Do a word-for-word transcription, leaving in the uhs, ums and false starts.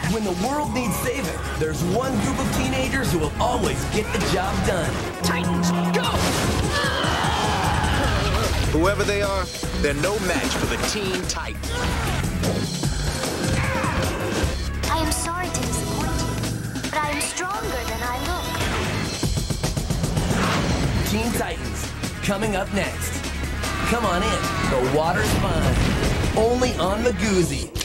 When the world needs saving, there's one group of teenagers who will always get the job done. Titans, go! Whoever they are, they're no match for the Teen Titans. I am sorry to disappoint you, but I am stronger than I look. Teen Titans, coming up next. Come on in, the water's fine. Only on Miguzi.